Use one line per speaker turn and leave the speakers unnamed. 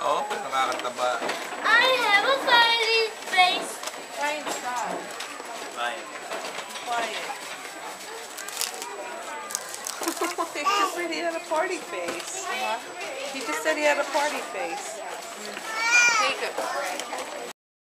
Oo, pero nakakataba.
I have a smiley face.
Ryan, stop.
Ryan.
Quiet. He just said he had a party face. He just said he had a party face. Take it.